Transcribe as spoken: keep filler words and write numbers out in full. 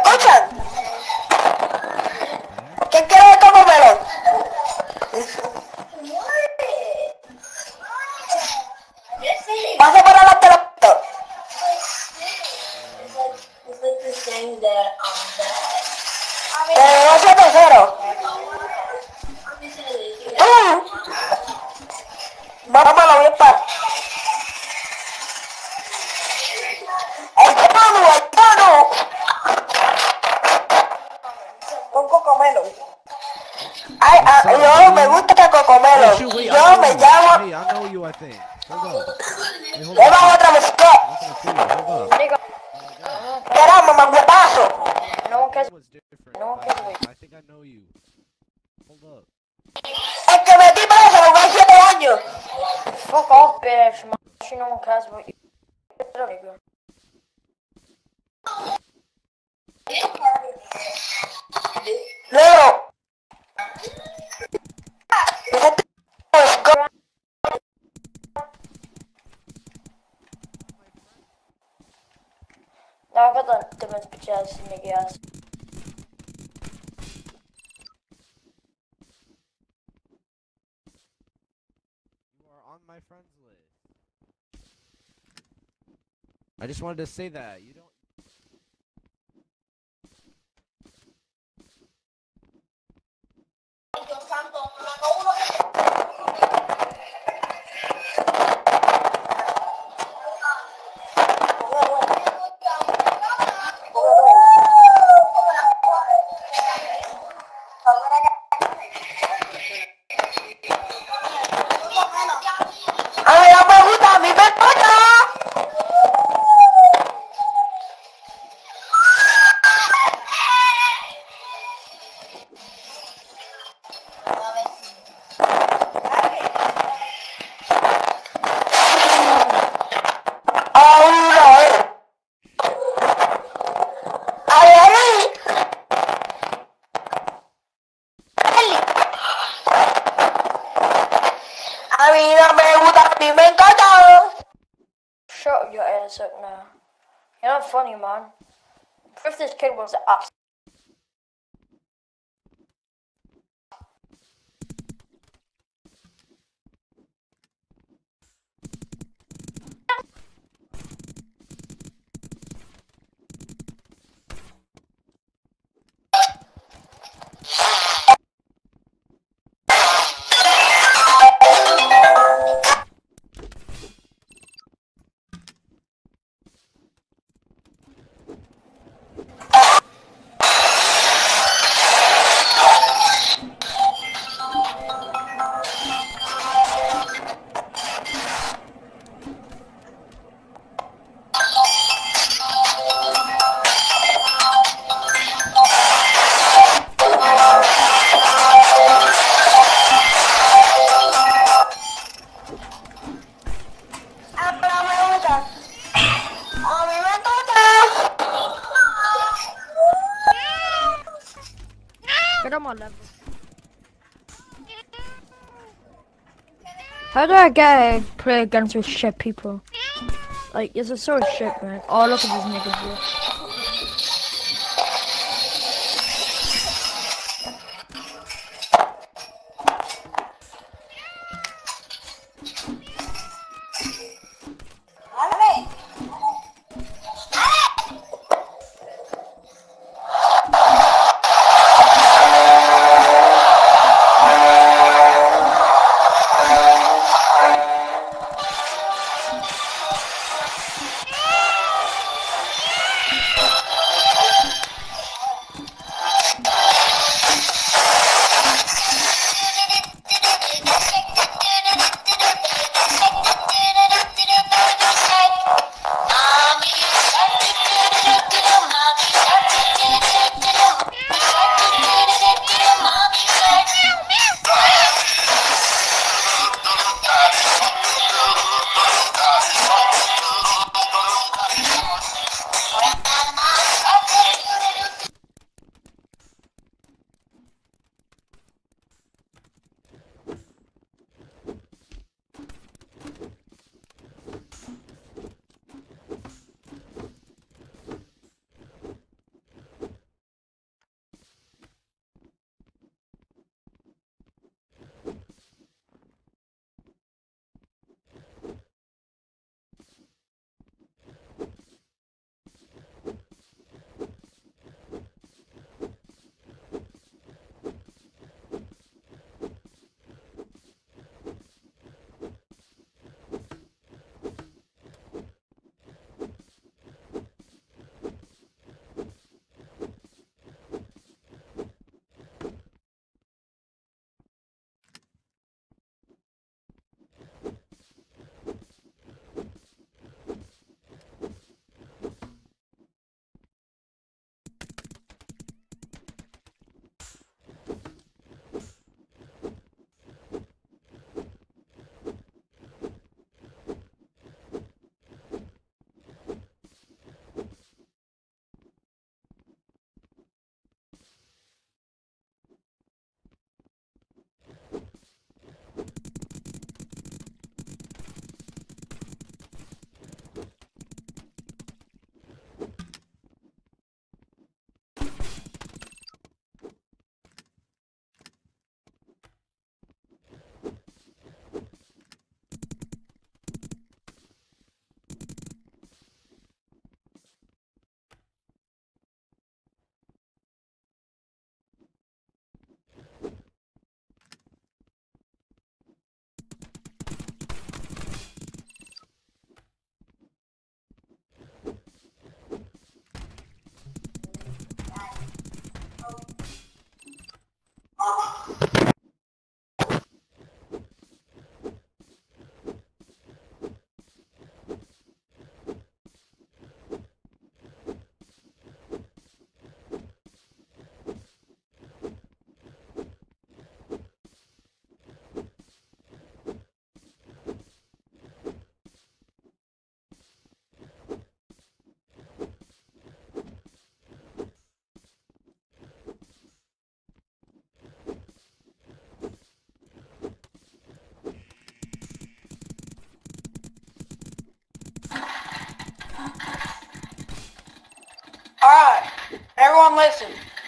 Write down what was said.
escuchan? ¿Quién quiere cocomelo? Pase para la televisión. Eh, ocho tercero. Vámonos bien para. El tono, el tono. Un cocomelo. Ay, ah, yo me gusta el cocomelo. Yo me llamo. Hey, I know you, I think. Hold up. Hey, hold Le up. va otra música. Hold up. Caramba, manguetazo. No one cares. That was different. No one but cares. I think I know you. Hold up. El que metí preso lo fue siete años. Fuck off, bitch. Man. Actually, no one cares about you. Nigga. Luego. No, I got the dumbest bitch ass nigga ass. You are on my friends list. I just wanted to say that. You don't. A mí no me gusta, a mí me gusta. A mí no me gusta, a mí me encanta. Shut your ass up now. You're not funny, man. If this kid was an ass. Get on my level. How do I get a play against with shit people? Like, this is so shit, man. Oh, look at these niggas here. Everyone listen.